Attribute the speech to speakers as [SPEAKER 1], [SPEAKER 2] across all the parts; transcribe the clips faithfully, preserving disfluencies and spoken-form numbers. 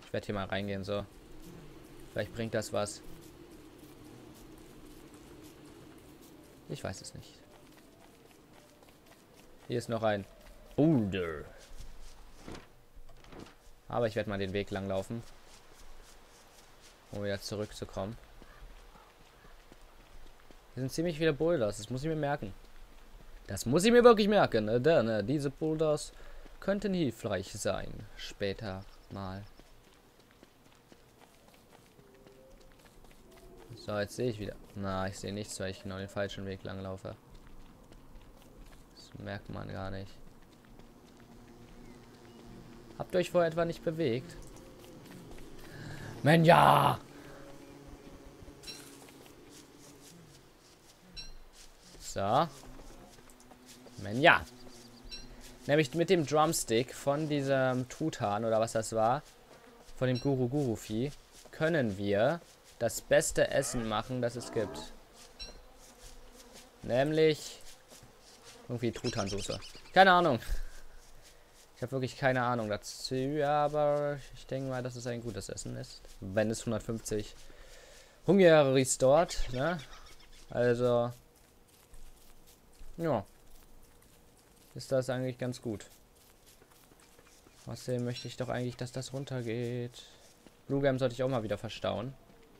[SPEAKER 1] Ich werde hier mal reingehen, so. Vielleicht bringt das was. Ich weiß es nicht. Hier ist noch ein Boulder. Aber ich werde mal den Weg lang laufen. Um wieder zurückzukommen. Hier sind ziemlich viele Boulders. Das muss ich mir merken. Das muss ich mir wirklich merken. Ne? Denn ne, diese Boulders könnten hilfreich sein. Später mal. So, jetzt sehe ich wieder. Na, ich sehe nichts, weil ich genau den falschen Weg lang laufe. Das merkt man gar nicht. Habt ihr euch vorher etwa nicht bewegt? Man, ja! So. Man, ja. Nämlich mit dem Drumstick von diesem Truthahn oder was das war, von dem Guru Guru Vieh, können wir das beste Essen machen, das es gibt. Nämlich irgendwie Truthahnsoße. Keine Ahnung. Ich habe wirklich keine Ahnung dazu, aber ich denke mal, dass es ein gutes Essen ist. Wenn es hundertfünfzig Hunger restort, ne? Also, ja. Ist das eigentlich ganz gut. Außerdem möchte ich doch eigentlich, dass das runtergeht. Blue Gam sollte ich auch mal wieder verstauen.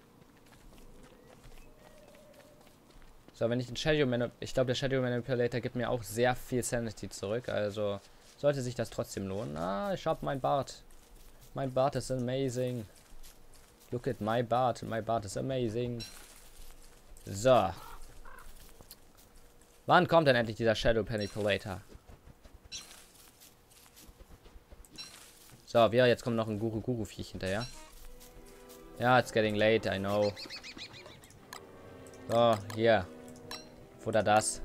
[SPEAKER 1] So, wenn ich den Shadow Manip... Ich glaube, der Shadow Manipulator gibt mir auch sehr viel Sanity zurück. Also sollte sich das trotzdem lohnen. Ah, ich habe mein Bart. Mein Bart ist amazing. Look at my Bart. My Bart is amazing. So. Wann kommt denn endlich dieser Shadow Manipulator? So, wir jetzt kommt noch ein Guru Guru Viech hinterher. Ja, it's getting late, I know. So, hier. Futter das.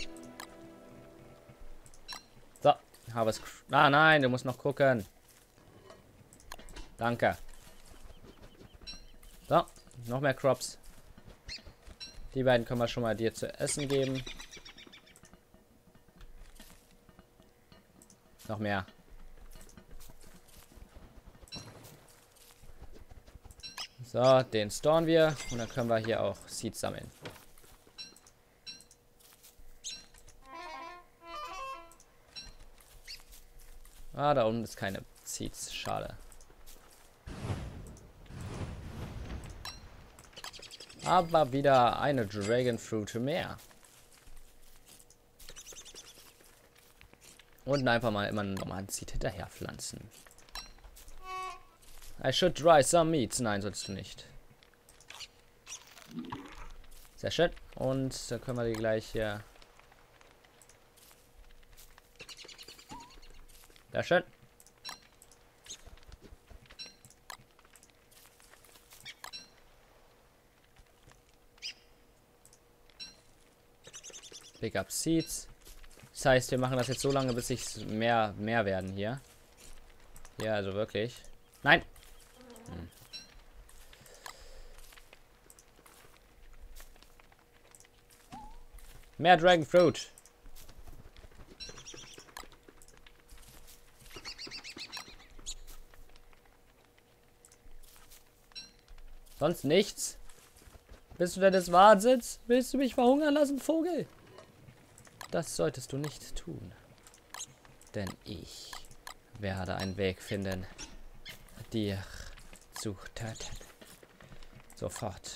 [SPEAKER 1] So, habe es. Ah, nein, du musst noch gucken. Danke. So, noch mehr Crops. Die beiden können wir schon mal dir zu essen geben. Noch mehr. So, den storen wir. Und dann können wir hier auch Seeds sammeln. Ah, da unten ist keine Seeds. Schade. Aber wieder eine Dragon Fruit mehr. Und einfach mal immer einen normalen Seed hinterher pflanzen. I should dry some meats. Nein, sollst du nicht. Sehr schön. Und da können wir die gleich hier. Sehr schön. Pick up Seeds. Das heißt, wir machen das jetzt so lange, bis sich mehr, mehr werden hier. Ja, also wirklich. Nein! Hm. Mehr Dragon Fruit. Sonst nichts? Bist du denn des Wahnsinns? Willst du mich verhungern lassen, Vogel? Das solltest du nicht tun. Denn ich werde einen Weg finden, dir zu töten. Sofort.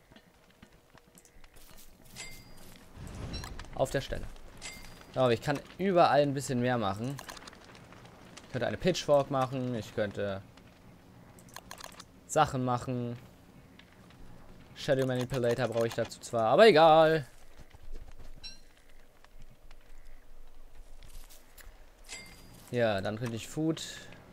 [SPEAKER 1] Auf der Stelle. Aber ich kann überall ein bisschen mehr machen. Ich könnte eine Pitchfork machen. Ich könnte Sachen machen. Shadow Manipulator brauche ich dazu zwar, aber egal. Ja, dann könnte ich Food.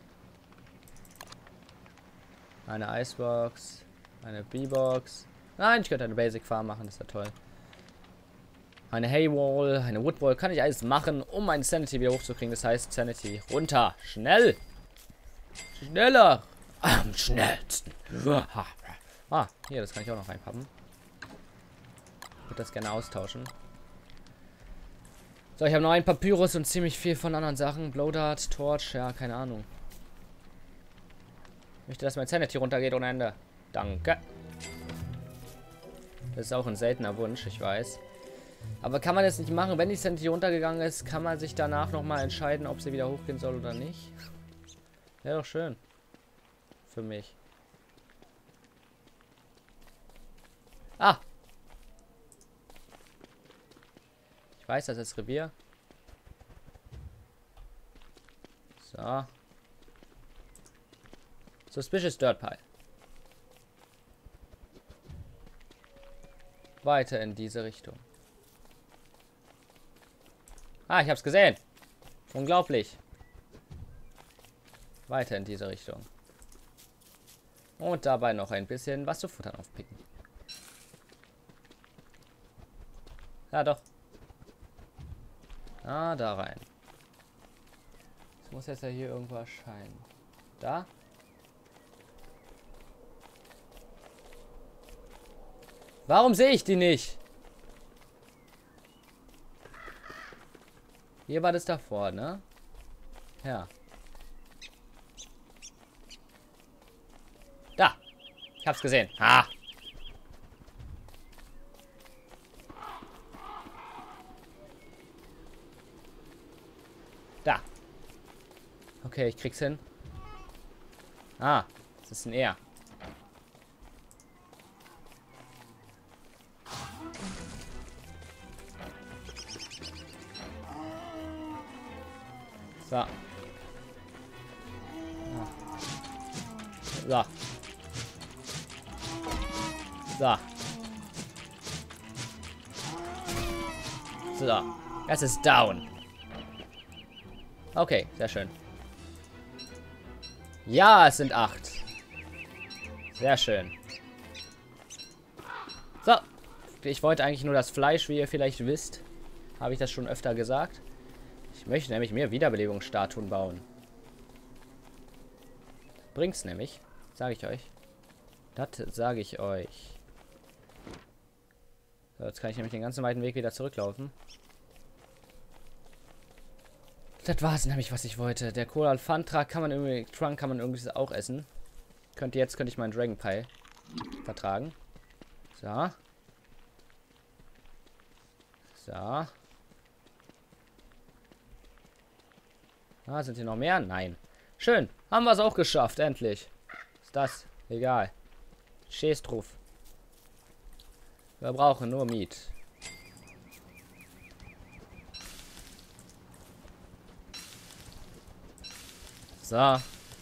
[SPEAKER 1] Eine Icebox. Eine B-Box. Nein, ich könnte eine Basic Farm machen, das wäre toll. Eine Haywall, eine Woodwall. Kann ich alles machen, um mein Sanity wieder hochzukriegen. Das heißt, Sanity runter. Schnell. Schneller. Am schnellsten. Ah, hier, das kann ich auch noch reinpappen. Ich würde das gerne austauschen. So, ich habe noch einen Papyrus und ziemlich viel von anderen Sachen. Blowdart, Torch, ja, keine Ahnung. Ich möchte, dass mein Sanity runtergeht ohne Ende. Danke. Das ist auch ein seltener Wunsch, ich weiß. Aber kann man das nicht machen? Wenn die Sanity runtergegangen ist, kann man sich danach nochmal entscheiden, ob sie wieder hochgehen soll oder nicht. Wäre doch schön. Für mich. Ah! Ich weiß, das ist Revier. So. Suspicious Dirt Pile. Weiter in diese Richtung. Ah, ich hab's gesehen. Unglaublich. Weiter in diese Richtung. Und dabei noch ein bisschen was zu futtern aufpicken. Ja, doch. Ah, da rein. Es muss jetzt ja hier irgendwo erscheinen. Da? Warum sehe ich die nicht? Hier war das davor, ne? Ja. Da. Ich hab's gesehen. Ha. Da. Okay, ich krieg's hin. Ah, das ist ein Er. So. So. So. So. Es ist down. Okay, sehr schön. Ja, es sind acht. Sehr schön. So. Ich wollte eigentlich nur das Fleisch, wie ihr vielleicht wisst. Habe ich das schon öfter gesagt. Ich möchte nämlich mehr Wiederbelebungsstatuen bauen. Bringt's nämlich. Sage ich euch. Das sage ich euch. So, jetzt kann ich nämlich den ganzen weiten Weg wieder zurücklaufen. Das war es nämlich, was ich wollte. Der Cola Alfantra kann man irgendwie, Trunk kann man irgendwie auch essen. Könnte jetzt, könnte ich meinen Dragon Pie vertragen. So. So. Ah, sind hier noch mehr? Nein. Schön. Haben wir es auch geschafft, endlich. Ist das? Egal. Scheiß drauf. Wir brauchen nur Meat. So.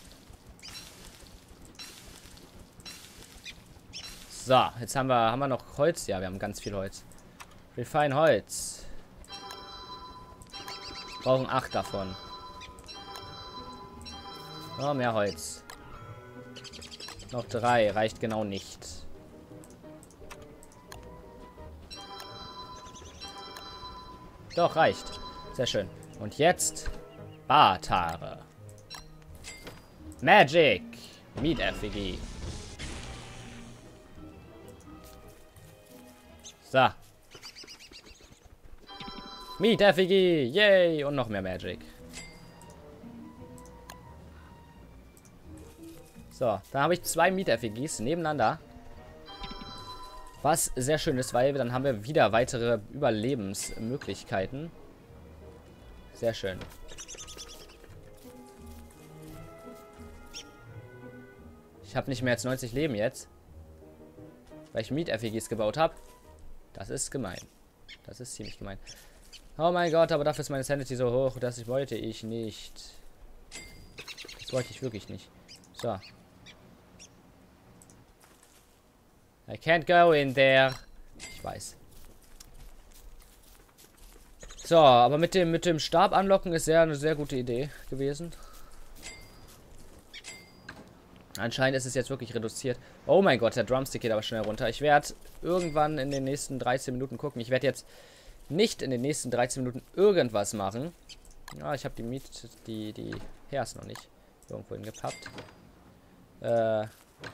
[SPEAKER 1] So, jetzt haben wir, haben wir noch Holz. Ja, wir haben ganz viel Holz. Refine Holz. Wir brauchen acht davon. Oh, mehr Holz. Noch drei. Reicht genau nicht. Doch, reicht. Sehr schön. Und jetzt Barthaare. Magic. Meat-Effigie. So. Meat-Effigie. Yay. Und noch mehr Magic. So, da habe ich zwei Meat-Effigies nebeneinander. Was sehr schön ist, weil dann haben wir wieder weitere Überlebensmöglichkeiten. Sehr schön. Ich habe nicht mehr als neunzig Leben jetzt. Weil ich Meat-Effigies gebaut habe. Das ist gemein. Das ist ziemlich gemein. Oh mein Gott, aber dafür ist meine Sanity so hoch. Das wollte ich nicht. Das wollte ich wirklich nicht. So. I can't go in there. Ich weiß. So, aber mit dem mit dem Stab anlocken ist ja eine sehr gute Idee gewesen. Anscheinend ist es jetzt wirklich reduziert. Oh mein Gott, der Drumstick geht aber schnell runter. Ich werde irgendwann in den nächsten dreizehn Minuten gucken. Ich werde jetzt nicht in den nächsten dreizehn Minuten irgendwas machen. Ja, ich habe die Miet, die, die Hairs noch nicht irgendwo hingepappt. Äh...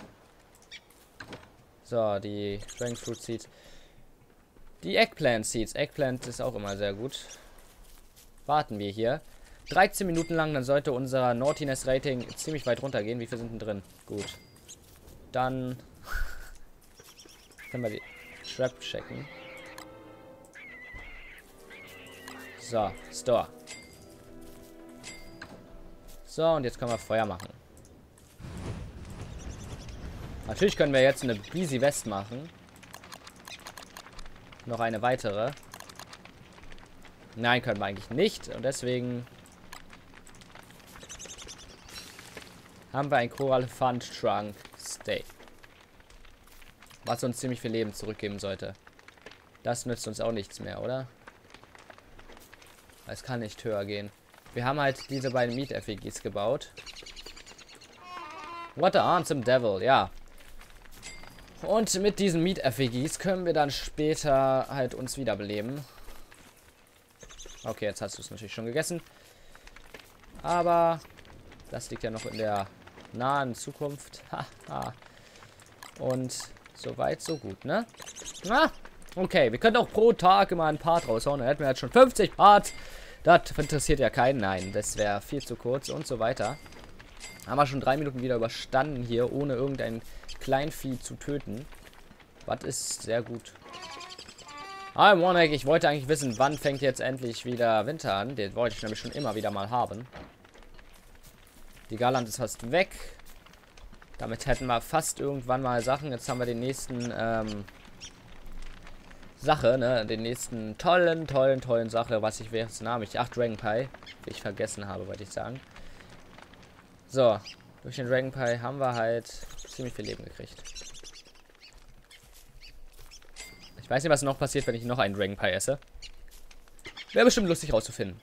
[SPEAKER 1] So, die Dragon Fruit Seeds. Die Eggplant Seeds. Eggplant ist auch immer sehr gut. Warten wir hier. dreizehn Minuten lang, dann sollte unser Naughtiness-Rating ziemlich weit runtergehen. Wie viel sind denn drin? Gut. Dann können wir die Trap checken. So, Store. So, und jetzt können wir Feuer machen. Natürlich können wir jetzt eine Easy West machen. Noch eine weitere. Nein, können wir eigentlich nicht. Und deswegen haben wir ein Coral Fund Trunk Steak. Was uns ziemlich viel Leben zurückgeben sollte. Das nützt uns auch nichts mehr, oder? Es kann nicht höher gehen. Wir haben halt diese beiden Meat-Effigies gebaut. What a handsome devil, ja. Und mit diesen Meat-Effigies können wir dann später halt uns wiederbeleben. Okay, jetzt hast du es natürlich schon gegessen. Aber das liegt ja noch in der nahen Zukunft. Haha. Und soweit, so gut, ne? Ah, okay, wir können auch pro Tag immer ein Part raushauen. Dann hätten wir jetzt schon fünfzig Parts. Das interessiert ja keinen. Nein, das wäre viel zu kurz und so weiter. Haben wir schon drei Minuten wieder überstanden hier, ohne irgendein Kleinvieh zu töten. Was ist sehr gut. Ah, Monek, ich wollte eigentlich wissen, wann fängt jetzt endlich wieder Winter an. Den wollte ich nämlich schon immer wieder mal haben. Die Garland ist fast weg. Damit hätten wir fast irgendwann mal Sachen. Jetzt haben wir den nächsten, ähm... Sache, ne? Den nächsten tollen, tollen, tollen Sache, was ich jetzt nahm ich. Ach, Dragon Pie. Wie ich vergessen habe, wollte ich sagen. So. Durch den Dragon Pie haben wir halt ziemlich viel Leben gekriegt. Ich weiß nicht, was noch passiert, wenn ich noch einen Dragon Pie esse. Wäre bestimmt lustig rauszufinden.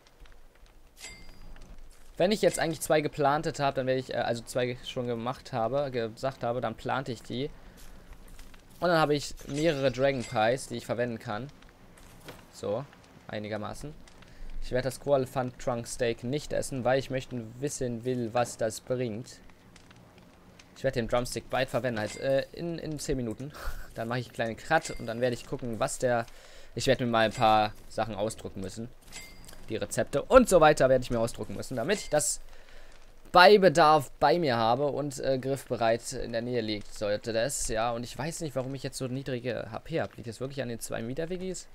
[SPEAKER 1] Wenn ich jetzt eigentlich zwei geplantet habe, dann werde ich, äh, also zwei schon gemacht habe, gesagt habe, dann plante ich die. Und dann habe ich mehrere Dragon Pies, die ich verwenden kann. So, einigermaßen. Ich werde das Coral Fund Trunk Steak nicht essen, weil ich möchte wissen will, was das bringt. Ich werde den Drumstick Bite verwenden, halt äh, in, in zehn Minuten. Dann mache ich einen kleinen Cut und dann werde ich gucken, was der... Ich werde mir mal ein paar Sachen ausdrucken müssen. Die Rezepte und so weiter werde ich mir ausdrucken müssen, damit ich das bei Bedarf bei mir habe und äh, griffbereit in der Nähe liegt, sollte das. Ja, und ich weiß nicht, warum ich jetzt so niedrige H P habe. Liegt das wirklich an den zwei Meter-Wiggies?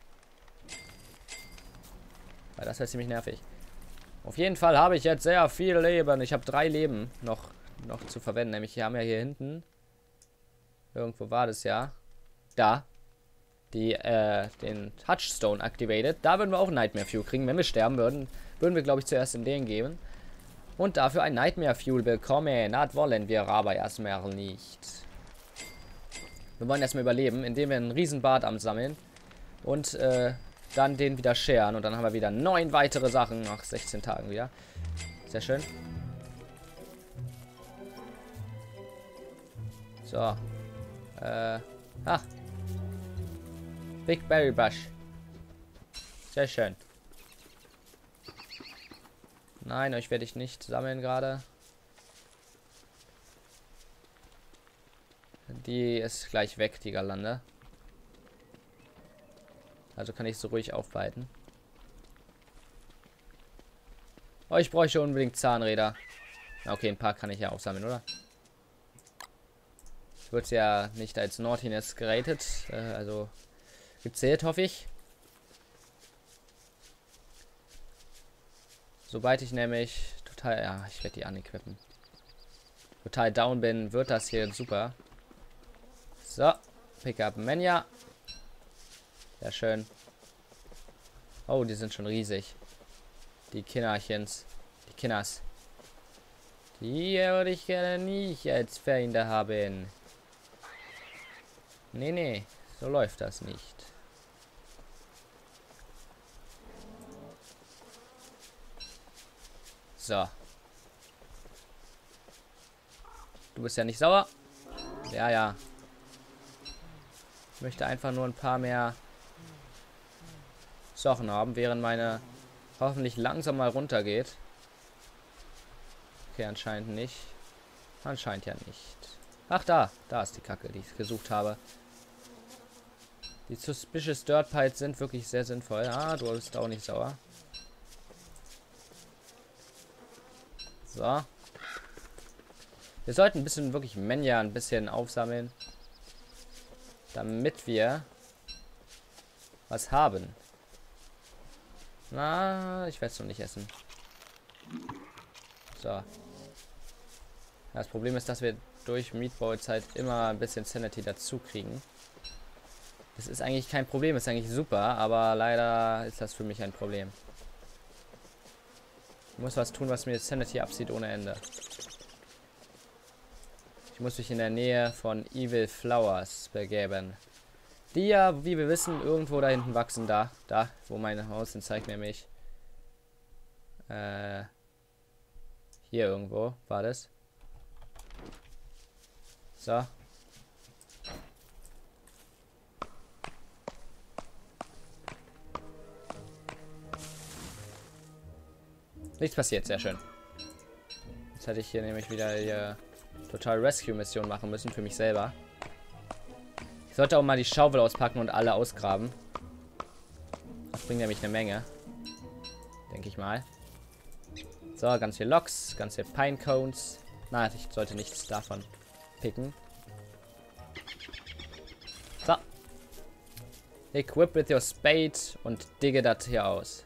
[SPEAKER 1] Weil das wäre ziemlich nervig. Auf jeden Fall habe ich jetzt sehr viel Leben. Ich habe drei Leben noch, noch zu verwenden. Nämlich, wir haben ja hier hinten, irgendwo war das ja, da, die, äh, den Touchstone activated. Da würden wir auch Nightmare Fuel kriegen. Wenn wir sterben würden, würden wir, glaube ich, zuerst in den geben. Und dafür ein Nightmare Fuel bekommen. Das wollen wir aber erstmal nicht. Wir wollen erstmal überleben, indem wir einen Riesenbart sammeln. Und, äh, dann den wieder scheren. Und dann haben wir wieder neun weitere Sachen nach sechzehn Tagen wieder. Sehr schön. So. Äh. Ah. Big Berry Bush. Sehr schön. Nein, euch werde ich nicht sammeln gerade. Die ist gleich weg, die Girlande. Also kann ich so ruhig aufbehalten. Oh, ich bräuchte unbedingt Zahnräder. Okay, ein paar kann ich ja auch sammeln, oder? Wird ja nicht als Naughtiness geratet. Äh, also gezählt, hoffe ich. Sobald ich nämlich total... Ja, ich werde die anequippen. Total down bin, wird das hier super. So. Pick up Mania. Sehr schön. Oh, die sind schon riesig. Die Kinderchens. Die Kinders. Die würde ich gerne nicht als Feinde haben. Nee, nee. So läuft das nicht. So. Du bist ja nicht sauer. Ja, ja. Ich möchte einfach nur ein paar mehr Sachen haben, während meine hoffentlich langsam mal runtergeht. Okay, anscheinend nicht. Anscheinend ja nicht. Ach, da. Da ist die Kacke, die ich gesucht habe. Die Suspicious Dirt Piles sind wirklich sehr sinnvoll. Ah, du bist auch nicht sauer. So. Wir sollten ein bisschen wirklich Menya ein bisschen aufsammeln. Damit wir was haben. Na, ich werde es noch nicht essen. So. Das Problem ist, dass wir durch Meatball-Zeit immer ein bisschen Sanity dazu kriegen. Das ist eigentlich kein Problem, ist eigentlich super, aber leider ist das für mich ein Problem. Ich muss was tun, was mir Sanity abzieht ohne Ende. Ich muss mich in der Nähe von Evil Flowers begeben. Die ja, wie wir wissen, irgendwo da hinten wachsen. Da, da, wo mein Haus hin zeigt, nämlich. Äh, hier irgendwo war das. So. Nichts passiert, sehr schön. Jetzt hätte ich hier nämlich wieder die Total Rescue Mission machen müssen für mich selber. Ich sollte auch mal die Schaufel auspacken und alle ausgraben. Das bringt nämlich eine Menge. Denke ich mal. So, ganz viel Loks, ganz viel Pine Cones. Na, ich sollte nichts davon picken. So. Equip with your spade und digge das hier aus.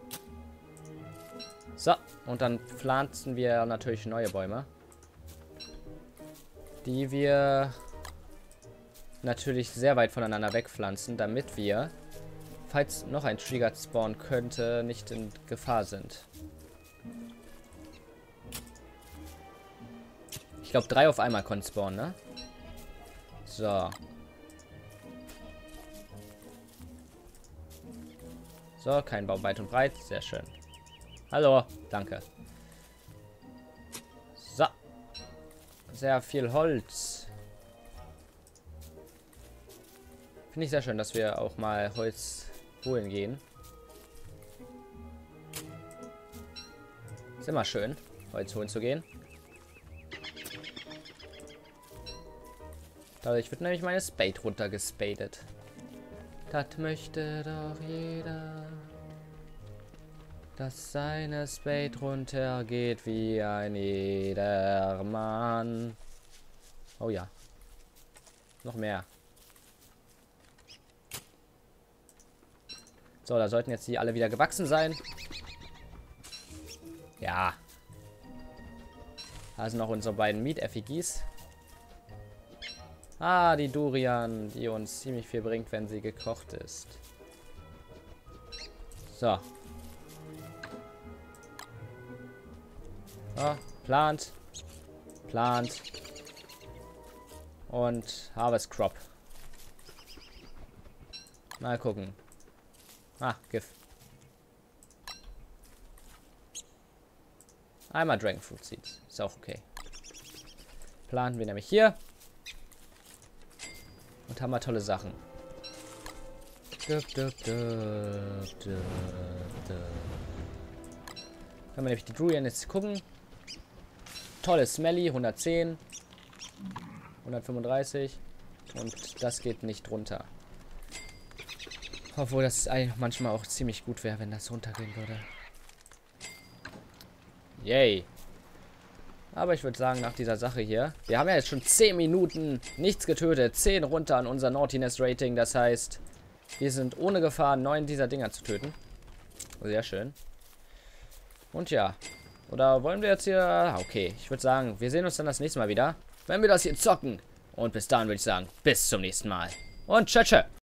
[SPEAKER 1] So, und dann pflanzen wir natürlich neue Bäume. Die wir natürlich sehr weit voneinander wegpflanzen, damit wir, falls noch ein Trigger spawnen könnte, nicht in Gefahr sind. Ich glaube, drei auf einmal konnten spawnen, ne? So. So, kein Baum weit und breit. Sehr schön. Hallo, danke. So. Sehr viel Holz. Finde ich sehr schön, dass wir auch mal Holz holen gehen. Ist immer schön, Holz holen zu gehen. Dadurch wird nämlich meine Spade runtergespadet. Das möchte doch jeder. Dass seine Spade runtergeht wie ein jeder Mann. Oh ja. Noch mehr. So, da sollten jetzt die alle wieder gewachsen sein. Ja. Da sind noch unsere beiden Meat-Effigies. Ah, die Durian, die uns ziemlich viel bringt, wenn sie gekocht ist. So. So, plant. Plant. Und Harvest Crop. Mal gucken. Ah, Gift. Einmal Dragon Fruit Seeds. Ist auch okay. Planen wir nämlich hier. Und haben wir tolle Sachen. Dup, dup, dup, dup, dup. Können wir nämlich die Durian jetzt gucken. Tolle Smelly, hundertzehn. hundertfünfunddreißig. Und das geht nicht runter. Obwohl das eigentlich manchmal auch ziemlich gut wäre, wenn das runtergehen würde. Yay. Aber ich würde sagen, nach dieser Sache hier. Wir haben ja jetzt schon zehn Minuten nichts getötet. zehn runter an unser Naughtiness Rating. Das heißt, wir sind ohne Gefahr, neun dieser Dinger zu töten. Sehr schön. Und ja. Oder wollen wir jetzt hier... Okay, ich würde sagen, wir sehen uns dann das nächste Mal wieder, wenn wir das hier zocken. Und bis dahin würde ich sagen, bis zum nächsten Mal. Und tschö, tschö.